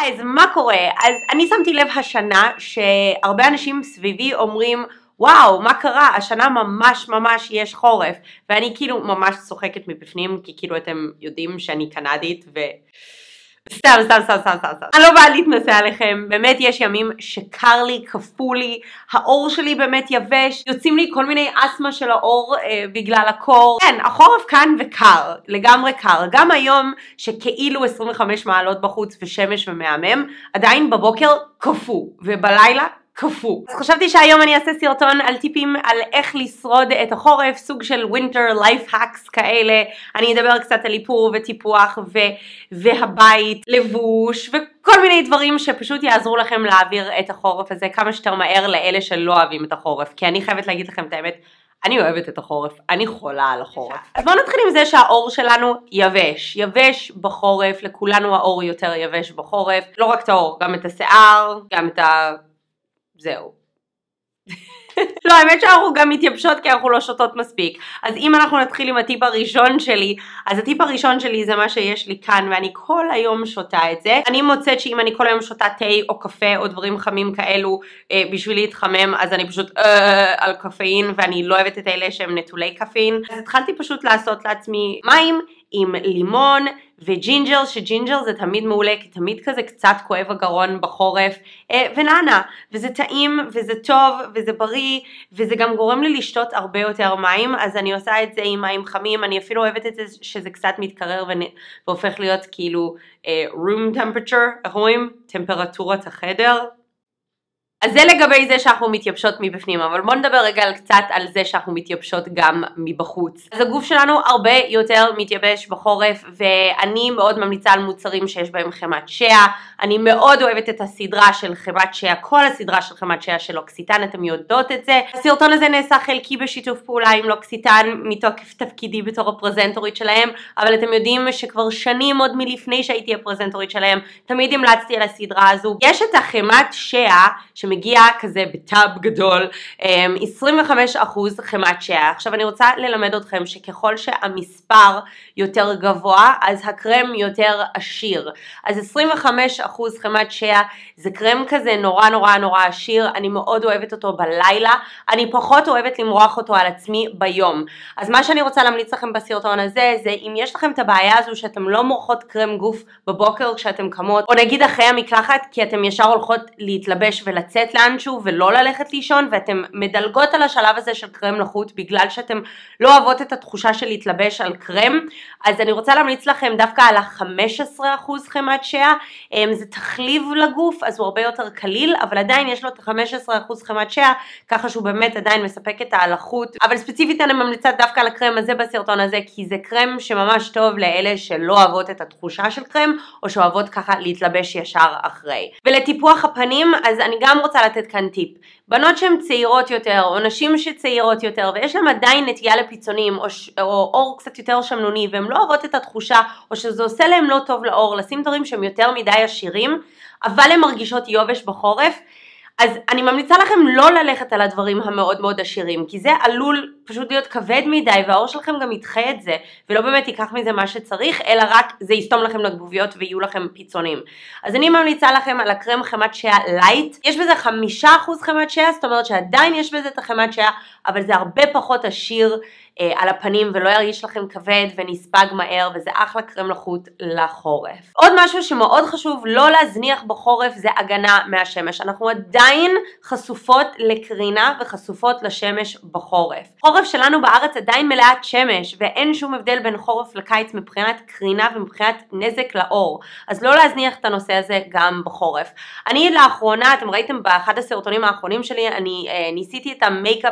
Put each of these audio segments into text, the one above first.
גייז, מה קורה? אז אני שמתי לב השנה שהרבה אנשים סביבי אומרים וואו, מה קרה? השנה ממש יש חורף. ואני כאילו ממש צוחקת מבפנים, כי כאילו אתם יודעים שאני קנדית סתם. אני לא באה להתנסה עליכם, באמת יש ימים שקר לי, קפוא לי, האור שלי באמת יבש, יוצאים לי כל מיני אסמה של האור בגלל הקור. כן, החורף כאן וקר, לגמרי קר. גם היום שכאילו 25 מעלות בחוץ ושמש ומהמם, עדיין בבוקר קפוא, ובלילה קפוא. אז חשבתי שהיום אני אעשה סרטון על טיפים על איך לשרוד את החורף, סוג של winter life hacks כאלה. אני אדבר קצת על איפור וטיפוח והבית, לבוש וכל מיני דברים שפשוט יעזרו לכם להעביר את החורף הזה כמה שיותר מהר לאלה שלא אוהבים את החורף. כי אני חייבת להגיד לכם את האמת, אני אוהבת את החורף, אני חולה על החורף. אז בואו נתחיל עם זה שהאור שלנו יבש בחורף, לכולנו האור יותר יבש בחורף. לא רק את האור, גם את השיער, גם את זהו. לא, האמת שאנחנו גם מתייבשות כי אנחנו לא שותות מספיק. אז אם אנחנו נתחיל עם הטיפ הראשון שלי, אז הטיפ הראשון שלי זה מה שיש לי כאן, ואני כל היום שותה את זה. אני מוצאת שאם אני כל היום שותה תה או קפה או דברים חמים כאלו בשביל להתחמם, אז אני פשוט על קפאין, ואני לא אוהבת את אלה שהם נטולי קפאין. אז התחלתי פשוט לעשות לעצמי מים עם לימון וג'ינג'ר, שג'ינג'ר זה תמיד מעולה, כי תמיד כזה קצת כואב הגרון בחורף, ונענה, וזה טעים, וזה טוב, וזה בריא, וזה גם גורם לי לשתות הרבה יותר מים. אז אני עושה את זה עם מים חמים, אני אפילו אוהבת את זה שזה קצת מתקרר והופך להיות כאילו room temperature, איך אומרים? טמפרטורת החדר. אז זה לגבי זה שאנחנו מתייבשות מבפנים, אבל בואו נדבר רגע קצת על זה שאנחנו מתייבשות גם מבחוץ. אז הגוף שלנו הרבה יותר מתייבש בחורף, ואני מאוד ממליצה על מוצרים שיש בהם חמת שיה. אני מאוד אוהבת את הסדרה של חמת שיה, כל הסדרה של חמת שיה של לוקסיטן, אתם יודעות את זה. הסרטון הזה נעשה חלקי בשיתוף פעולה עם לוקסיטן, מתוקף תפקידי בתור הפרזנטורית שלהם, אבל אתם יודעים שכבר שנים עוד מלפני שהייתי הפרזנטורית שלהם, תמיד המלצתי על הסדרה הזו. יש את החמת שיה, שמגיע כזה בטאב גדול, 25% חמת שיה. עכשיו אני רוצה ללמד אתכם שככל שהמספר יותר גבוה, אז הקרם יותר עשיר. אז 25% חמת שיה זה קרם כזה נורא עשיר, אני מאוד אוהבת אותו בלילה, אני פחות אוהבת למרוח אותו על עצמי ביום. אז מה שאני רוצה להמליץ לכם בסרטון הזה, זה אם יש לכם את הבעיה הזו שאתם לא מורחות קרם גוף בבוקר כשאתם קמות, או נגיד אחרי המקלחת, כי אתם ישר הולכות להתלבש ולצאת לאנשהו ולא ללכת לישון, ואתם מדלגות על השלב הזה של קרם נחות בגלל שאתם לא אוהבות את התחושה של להתלבש על קרם, אז אני רוצה להמליץ לכם דווקא על ה-15% חמת שיה. זה תחליב לגוף, אז הוא הרבה יותר קליל, אבל עדיין יש לו את ה-15% חמת שיה, ככה שהוא באמת עדיין מספק את ההלחות. אבל ספציפית אני ממליצה דווקא על הקרם הזה בסרטון הזה, כי זה קרם שממש טוב לאלה שלא אוהבות את התחושה של קרם, או שאוהבות ככה להתלבש ישר אחרי. ולטיפוח הפנים, אז אני גם רוצה לתת כאן טיפ. בנות שהן צעירות יותר, או נשים שצעירות יותר, ויש להם עדיין נטייה לפיצונים, או אור קצת יותר שמנוני, והן לא אוהבות את התחושה, או שזה עושה להם לא טוב לאור, לשים דברים שהם יותר מדי עשירים, אבל הן מרגישות יובש בחורף, אז אני ממליצה לכם לא ללכת על הדברים המאוד עשירים, כי זה עלול פשוט להיות כבד מדי, והאור שלכם גם ידחה את זה, ולא באמת ייקח מזה מה שצריך, אלא רק זה יסתום לכם לגבוביות ויהיו לכם פיצונים. אז אני ממליצה לכם על הקרם חמת שיה לייט, יש בזה 5% חמת שיה, זאת אומרת שעדיין יש בזה את החמת שיה, אבל זה הרבה פחות עשיר על הפנים ולא ירגיש לכם כבד ונספג מהר, וזה אחלה קרם לחות לחורף. עוד משהו שמאוד חשוב לא להזניח בחורף זה הגנה מהשמש. אנחנו עדיין חשופות לקרינה וחשופות לשמש בחורף. חורף שלנו בארץ עדיין מלאת שמש, ואין שום הבדל בין חורף לקיץ מבחינת קרינה ומבחינת נזק לאור. אז לא להזניח את הנושא הזה גם בחורף. אני לאחרונה, אתם ראיתם באחד הסרטונים האחרונים שלי, אני ניסיתי את המייקאפ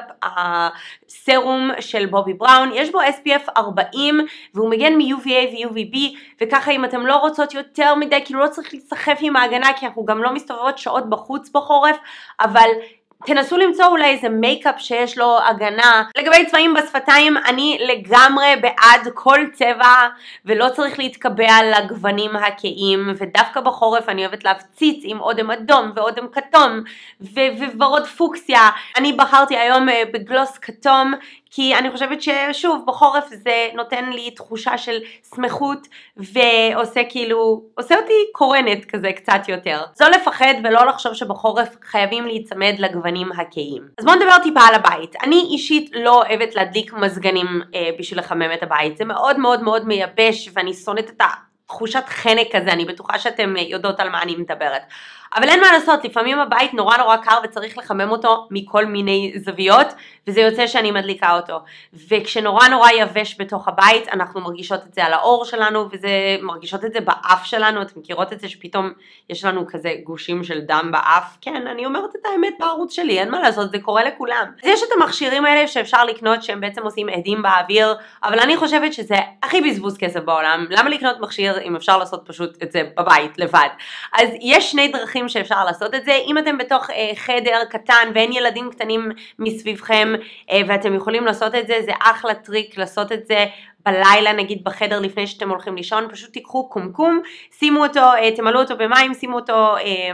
הסרום של בובי בראון, יש בו SPF 40 והוא מגן מ-UVA ו-UVB, וככה אם אתם לא רוצות יותר מדי, כאילו לא צריך להסחף עם ההגנה, כי אנחנו גם לא מסתובבות שעות בחוץ בחורף, אבל תנסו למצוא אולי איזה מייקאפ שיש לו הגנה. לגבי צבעים בשפתיים, אני לגמרי בעד כל צבע, ולא צריך להתקבע לגוונים הכהים, ודווקא בחורף אני אוהבת להפציץ עם אודם אדום ואודם כתום וורוד פוקסיה. אני בחרתי היום בגלוס כתום, כי אני חושבת ששוב, בחורף זה נותן לי תחושה של שמחות, ועושה כאילו, עושה אותי קורנת כזה קצת יותר. זו לפחד ולא לחשוב שבחורף חייבים להיצמד לגוונים הכהים. אז בואו נדבר טיפה על הבית. אני אישית לא אוהבת להדליק מזגנים בשביל לחמם את הבית. זה מאוד מאוד מאוד מייבש, ואני שונאת את תחושת חנק כזה, אני בטוחה שאתם יודעות על מה אני מדברת. אבל אין מה לעשות, לפעמים הבית נורא נורא קר וצריך לחמם אותו מכל מיני זוויות, וזה יוצא שאני מדליקה אותו. וכשנורא נורא יבש בתוך הבית, אנחנו מרגישות את זה על האור שלנו, מרגישות את זה באף שלנו, אתם מכירות את זה שפתאום יש לנו כזה גושים של דם באף? כן, אני אומרת את האמת בערוץ שלי, אין מה לעשות, זה קורה לכולם. אז יש את המכשירים האלה שאפשר לקנות, שהם בעצם עושים עדים באוויר, אבל אני חושבת שזה הכי בזבוז כסף בעולם. למה לקנות מכשיר אם אפשר לעשות פשוט את זה בבית, לבד? אז יש שני דרכים שאפשר לעשות את זה. אם אתם בתוך חדר קטן ואין ילדים קטנים מסביבכם ואתם יכולים לעשות את זה, זה אחלה טריק לעשות את זה בלילה, נגיד בחדר לפני שאתם הולכים לישון. פשוט תיקחו קומקום, שימו אותו, תמלאו אותו במים, שימו אותו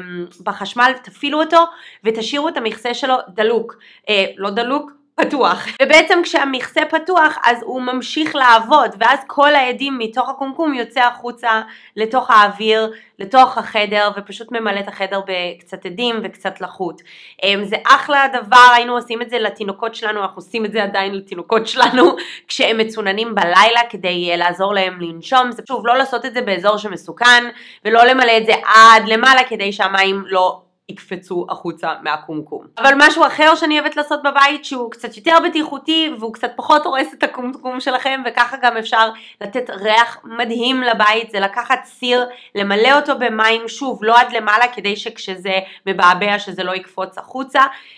בחשמל, תפעילו אותו ותשאירו את המכסה שלו דלוק, לא דלוק, פתוח. ובעצם כשהמכסה פתוח אז הוא ממשיך לעבוד, ואז כל העדים מתוך הקומקום יוצא החוצה לתוך האוויר, לתוך החדר, ופשוט ממלא את החדר בקצת עדים וקצת לחות. זה אחלה דבר, היינו עושים את זה לתינוקות שלנו, אנחנו עושים את זה עדיין לתינוקות שלנו, כשהם מצוננים בלילה כדי לעזור להם לנשום. זה שוב, לא לעשות את זה באזור שמסוכן, ולא למלא את זה עד למעלה כדי שהמים לא יקפצו החוצה מהקומקום. אבל משהו אחר שאני אוהבת לעשות בבית, שהוא קצת יותר בטיחותי והוא קצת פחות הורס את הקומקום שלכם, וככה גם אפשר לתת ריח מדהים לבית, זה לקחת סיר, למלא אותו במים, שוב, לא עד למעלה כדי שכשזה מבעבע שזה לא יקפוץ החוצה,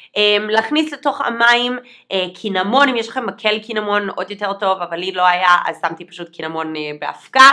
להכניס לתוך המים קינמון, אם יש לכם מקל קינמון עוד יותר טוב, אבל לי לא היה, אז שמתי פשוט קינמון באבקה,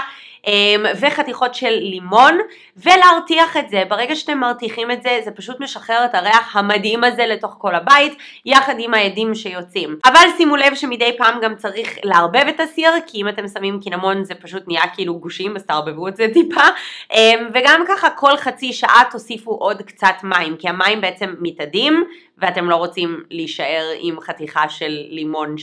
וחתיכות של לימון, ולהרתיח את זה. ברגע שאתם מרתיחים את זה, זה פשוט משחרר את הריח המדהים הזה לתוך כל הבית, יחד עם העדים שיוצאים. אבל שימו לב שמדי פעם גם צריך לערבב את הסיר, כי אם אתם שמים קינמון זה פשוט נהיה כאילו גושים, אז תערבבו את זה טיפה, וגם ככה כל חצי שעה תוסיפו עוד קצת מים, כי המים בעצם מתאדים, ואתם לא רוצים להישאר עם חתיכה של לימון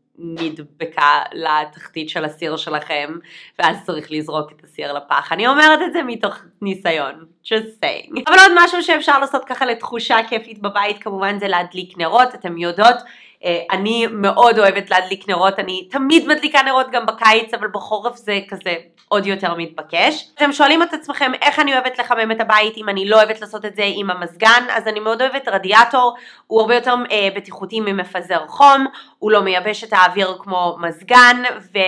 נדבקה לתחתית של הסיר שלכם, ואז צריך לזרוק את הסיר לפח. אני אומרת את זה מתוך ניסיון, just saying. אבל עוד משהו שאפשר לעשות ככה לתחושה כיפית בבית, כמובן זה להדליק נרות. אתם יודעות, אני מאוד אוהבת להדליק נרות, אני תמיד מדליקה נרות גם בקיץ, אבל בחורף זה כזה עוד יותר מתבקש. אתם שואלים את עצמכם איך אני אוהבת לחמם את הבית אם אני לא אוהבת לעשות את זה עם המזגן, אז אני מאוד אוהבת רדיאטור, הוא הרבה יותר בטיחותי ממפזר חום, הוא לא מייבש את האוויר כמו מזגן,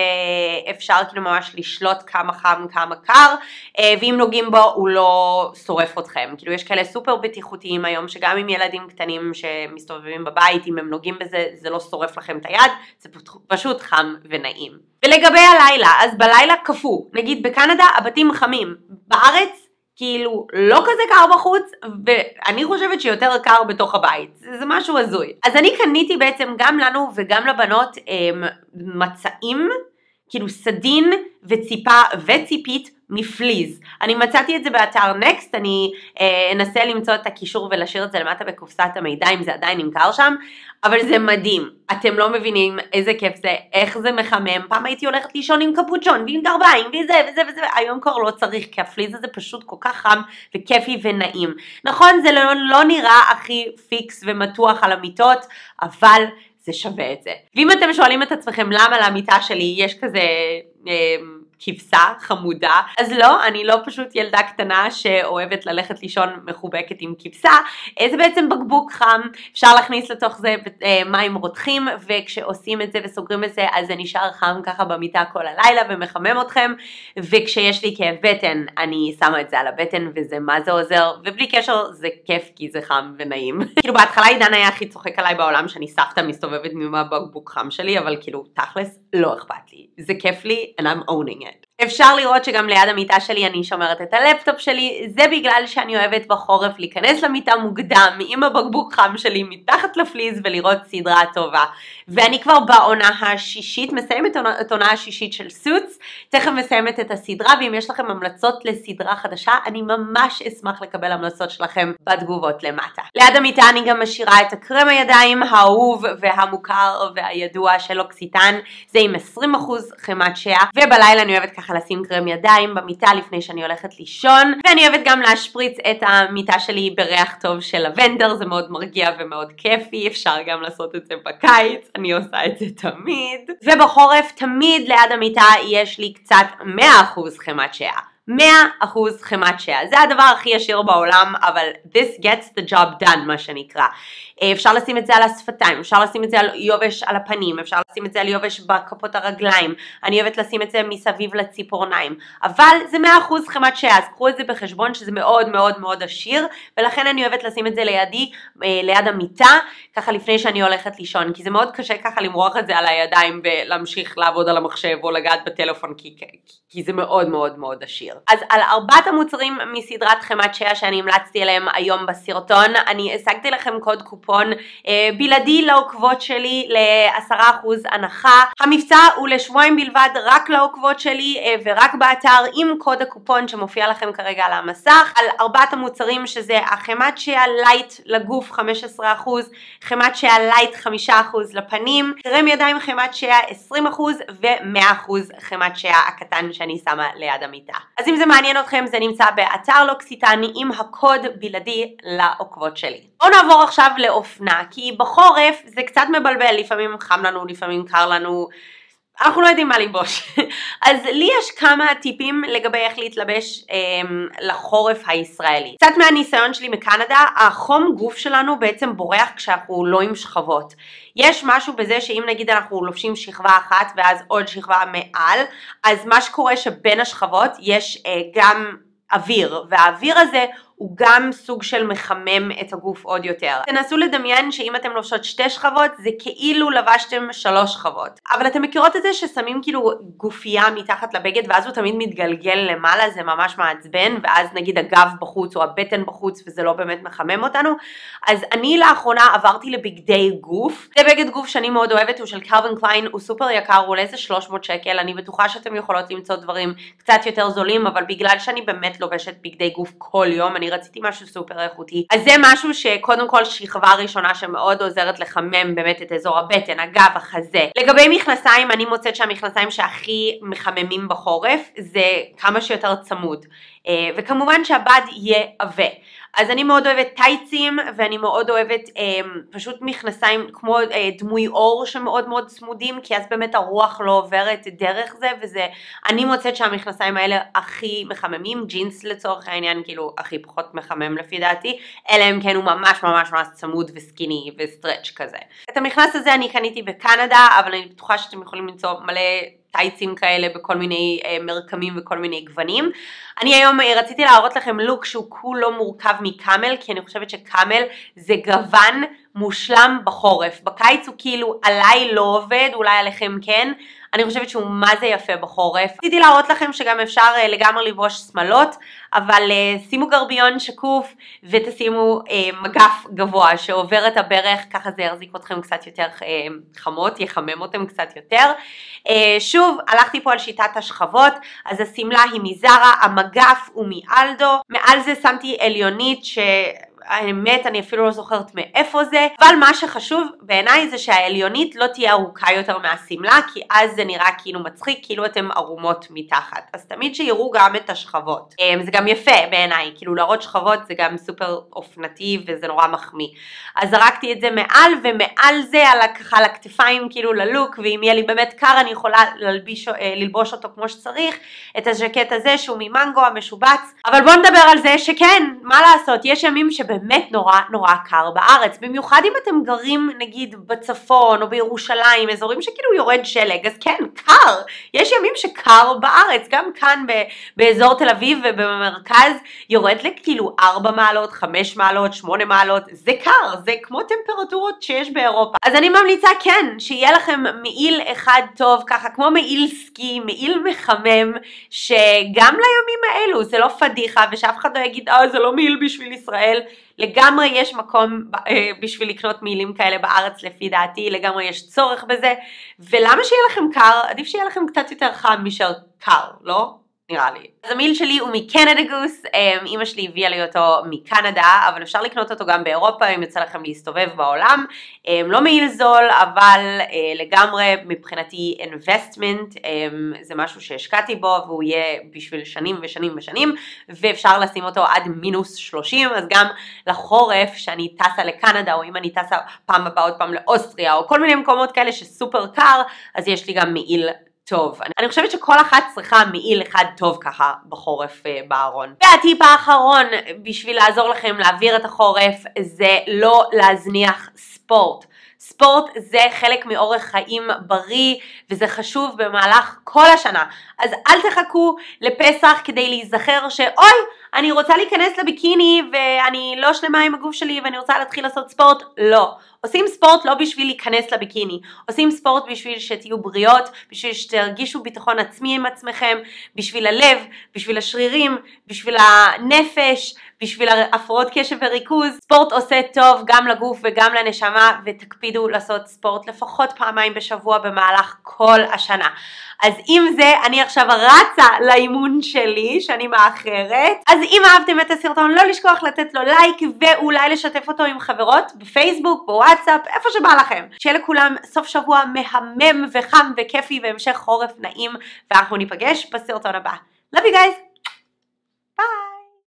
ואפשר כאילו ממש לשלוט כמה חם כמה קר, ואם נוגעים בו הוא לא שורף אתכם. כאילו יש כאלה סופר בטיחותיים היום, שגם עם ילדים קטנים שמסתובבים בבית, אם הם נוגעים בזה, זה לא שורף לכם את היד, זה פשוט חם ונעים. ולגבי הלילה, אז בלילה קפוא, נגיד בקנדה הבתים חמים, בארץ כאילו לא כזה קר בחוץ, ואני חושבת שיותר קר בתוך הבית, זה משהו הזוי. אז אני קניתי בעצם גם לנו וגם לבנות מצעים, כאילו סדין וציפה וציפית מפליז. אני מצאתי את זה באתר נקסט, אני אנסה למצוא את הקישור ולהשאיר את זה למטה בקופסת המידע אם זה עדיין נמכר שם, אבל זה מדהים, אתם לא מבינים איזה כיף זה, איך זה מחמם. פעם הייתי הולכת לישון עם קפוצ'ון ועם גרביים וזה וזה וזה, היום כבר לא צריך, כי הפליז הזה פשוט כל כך חם וכיפי ונעים. נכון, זה לא נראה הכי פיקס ומתוח על המיטות, אבל זה שווה את זה. ואם אתם שואלים את עצמכם למה למיטה שלי יש כזה כבשה חמודה, אז לא, אני לא פשוט ילדה קטנה שאוהבת ללכת לישון מחובקת עם כבשה, זה בעצם בקבוק חם, אפשר להכניס לתוך זה מים רותחים, וכשעושים את זה וסוגרים את זה, אז זה נשאר חם ככה במיטה כל הלילה ומחמם אתכם, וכשיש לי כאב בטן, אני שמה את זה על הבטן, וזה מה זה עוזר, ובלי קשר זה כיף כי זה חם ונעים. כאילו בהתחלה עידן היה הכי צוחק עליי בעולם, שאני סבתא מסתובבת מהבקבוק חם שלי, אבל כאילו תכלס לא אכפת לי, זה כיף לי and I'm owning it. אפשר לראות שגם ליד המיטה שלי אני שומרת את הלפטופ שלי, זה בגלל שאני אוהבת בחורף להיכנס למיטה מוקדם עם הבקבוק חם שלי מתחת לפליז ולראות סדרה טובה. ואני כבר בעונה השישית, מסיימת את העונה השישית של סוטס, תכף מסיימת את הסדרה, ואם יש לכם המלצות לסדרה חדשה, אני ממש אשמח לקבל המלצות שלכם בתגובות למטה. ליד המיטה אני גם משאירה את הקרם הידיים האהוב והמוכר והידוע של לוקסיטן, זה עם 20% חמת שאה, ובלילה אני אוהבת ככה לשים קרם ידיים במיטה לפני שאני הולכת לישון, ואני אוהבת גם להשפריץ את המיטה שלי בריח טוב של לבנדר, זה מאוד מרגיע ומאוד כיפי, אפשר גם לעשות את זה בקיץ, אני עושה את זה תמיד. ובחורף תמיד ליד המיטה יש לי קצת 100% חמת שאה. 100% חמת שאה, זה הדבר הכי ישיר בעולם, אבל this gets the job done מה שנקרא. אפשר לשים את זה על השפתיים, אפשר לשים את זה על יובש על הפנים, אפשר לשים את זה על יובש בכפות הרגליים, אני אוהבת לשים את זה מסביב לציפורניים, אבל זה 100% חמת שאה, אז קחו את זה בחשבון שזה מאוד מאוד מאוד עשיר, ולכן אני אוהבת לשים את זה לידי, ליד המיטה, ככה לפני שאני הולכת לישון, כי זה מאוד קשה ככה למרוח את זה על הידיים ולהמשיך לעבוד על המחשב או לגעת בטלפון, כי זה מאוד מאוד מאוד עשיר. אז על 4 המוצרים מסדרת חמת שאה שאני המלצתי עליהם היום בסרטון, אני השגתי לכם קוד קופון בלעדי לעוקבות שלי ל10% הנחה. המבצע הוא לשבועיים בלבד רק לעוקבות שלי ורק באתר עם קוד הקופון שמופיע לכם כרגע על המסך, על 4 המוצרים שזה החמת שאה לייט לגוף 15%, חמת שאה לייט 5% לפנים, קרם ידיים חמת שאה 20% ו100% חמת שאה הקטן שאני שמה ליד המיטה. אז אם זה מעניין אתכם, זה נמצא באתר לוקסיטן עם הקוד בלעדי לעוקבות שלי. בואו נעבור עכשיו לאופנה, כי בחורף זה קצת מבלבל, לפעמים חם לנו, לפעמים קר לנו, אנחנו לא יודעים מה ללבוש. אז לי יש כמה טיפים לגבי איך להתלבש לחורף הישראלי. קצת מהניסיון שלי מקנדה, החום גוף שלנו בעצם בורח כשאנחנו לא עם שכבות. יש משהו בזה שאם נגיד אנחנו לובשים שכבה אחת ואז עוד שכבה מעל, אז מה שקורה שבין השכבות יש גם אוויר, והאוויר הזה הוא גם סוג של מחמם את הגוף עוד יותר. תנסו לדמיין שאם אתם לובשות 2 שכבות, זה כאילו לבשתם 3 שכבות. אבל אתם מכירות את זה ששמים כאילו גופייה מתחת לבגד, ואז הוא תמיד מתגלגל למעלה, זה ממש מעצבן, ואז נגיד הגב בחוץ או הבטן בחוץ, וזה לא באמת מחמם אותנו. אז אני לאחרונה עברתי לבגדי גוף. זה בגד גוף שאני מאוד אוהבת, הוא של קלווין קליין, הוא סופר יקר, הוא עולה איזה 300 שקל, אני בטוחה שאתם יכולות למצוא דברים קצת יותר זולים, אבל בגלל שאני באמת לובשת בגדי גוף כל יום, אני רציתי משהו סופר איכותי. אז זה משהו שקודם כל שכבה ראשונה שמאוד עוזרת לחמם באמת את אזור הבטן, הגב, החזה. לגבי מכנסיים, אני מוצאת שהמכנסיים שהכי מחממים בחורף זה כמה שיותר צמוד. וכמובן שהבד יהיה עבה. אז אני מאוד אוהבת טייצים, ואני מאוד אוהבת פשוט מכנסיים כמו דמוי אור שמאוד מאוד צמודים, כי אז באמת הרוח לא עוברת דרך זה, וזה, אני מוצאת שהמכנסיים האלה הכי מחממים, ג'ינס לצורך העניין, כאילו הכי פחות מחמם לפי דעתי, אלא אם כן הוא ממש ממש ממש צמוד וסקיני וסטרץ' כזה. את המכנס הזה אני קניתי בקנדה, אבל אני בטוחה שאתם יכולים למצוא מלא טייצים כאלה בכל מיני מרקמים וכל מיני גוונים. אני היום רציתי להראות לכם לוק שהוא כולו מורכב מקאמל, כי אני חושבת שקאמל זה גוון מושלם בחורף. בקיץ הוא כאילו עליי לא עובד, אולי עליכם כן. אני חושבת שהוא מה זה יפה בחורף. רציתי להראות לכם שגם אפשר לגמרי לבוש שמלות, אבל שימו גרביון שקוף ותשימו מגף גבוה שעובר את הברך, ככה זה יחזיק אתכם קצת יותר חמות, יחמם אותם קצת יותר. שוב, הלכתי פה על שיטת השכבות, אז השמלה היא מזרה, המגף הוא מאלדו, מעל זה שמתי עליונית האמת אני אפילו לא זוכרת מאיפה זה, אבל מה שחשוב בעיניי זה שהעליונית לא תהיה ארוכה יותר מהסמלה, כי אז זה נראה כאילו מצחיק, כאילו אתם ערומות מתחת. אז תמיד שיראו גם את השכבות. זה גם יפה בעיניי, כאילו להראות שכבות זה גם סופר אופנתי וזה נורא מחמיא. אז זרקתי את זה מעל, ומעל זה ככה על הכתפיים כאילו ללוק, ואם יהיה לי באמת קר אני יכולה ללבוש אותו כמו שצריך, את הז'קט הזה שהוא ממנגו המשובץ. אבל בואו נדבר על זה שכן, מה לעשות, יש ימים שבאמת נורא נורא קר בארץ, במיוחד אם אתם גרים נגיד בצפון או בירושלים, אזורים שכאילו יורד שלג, אז כן, קר, יש ימים שקר בארץ, גם כאן באזור תל אביב ובמרכז יורד לכאילו 4 מעלות, 5 מעלות, 8 מעלות, זה קר, זה כמו טמפרטורות שיש באירופה. אז אני ממליצה כן, שיהיה לכם מעיל אחד טוב, ככה כמו מעיל סקי, מעיל מחמם, שגם לימים האלו זה לא פדיחה, ושאף אחד לא יגיד, זה לא מעיל בשביל ישראל, לגמרי יש מקום בשביל לקנות מעילים כאלה בארץ לפי דעתי, לגמרי יש צורך בזה, ולמה שיהיה לכם קר? עדיף שיהיה לכם קצת יותר חם משל קר, לא? נראה לי. אז המעיל שלי הוא מקנדה גוס, אמא שלי הביאה לי אותו מקנדה, אבל אפשר לקנות אותו גם באירופה, אם יוצא לכם להסתובב בעולם. לא מעיל זול, אבל לגמרי מבחינתי investment, זה משהו שהשקעתי בו, והוא יהיה בשביל שנים ושנים ושנים, ואפשר לשים אותו עד -30, אז גם לחורף שאני טסה לקנדה, או אם אני טסה פעם הבאה עוד פעם לאוסטריה, או כל מיני מקומות כאלה שסופר קר, אז יש לי גם מעיל טוב. אני חושבת שכל אחת צריכה מעיל אחד טוב ככה בחורף בארון. והטיפ האחרון בשביל לעזור לכם להעביר את החורף זה לא להזניח ספורט. ספורט זה חלק מאורח חיים בריא וזה חשוב במהלך כל השנה. אז אל תחכו לפסח כדי להיזכר שאוי, אני רוצה להיכנס לביקיני ואני לא שלמה עם הגוף שלי ואני רוצה להתחיל לעשות ספורט. לא. עושים ספורט לא בשביל להיכנס לביקיני. עושים ספורט בשביל שתהיו בריאות, בשביל שתרגישו ביטחון עצמי עם עצמכם, בשביל הלב, בשביל השרירים, בשביל הנפש, בשביל הפרעות קשב וריכוז. ספורט עושה טוב גם לגוף וגם לנשמה, ותקפידו לעשות ספורט לפחות פעמיים בשבוע במהלך כל השנה. אז עם זה אני עכשיו רצה לאימון שלי שאני מאחרת. אז אם אהבתם את הסרטון לא לשכוח לתת לו לייק ואולי לשתף אותו עם חברות בפייסבוק, בוואטסאפ, איפה שבא לכם. שיהיה לכולם סוף שבוע מהמם וחם וכיפי והמשך חורף נעים, ואנחנו ניפגש בסרטון הבא. Love you guys!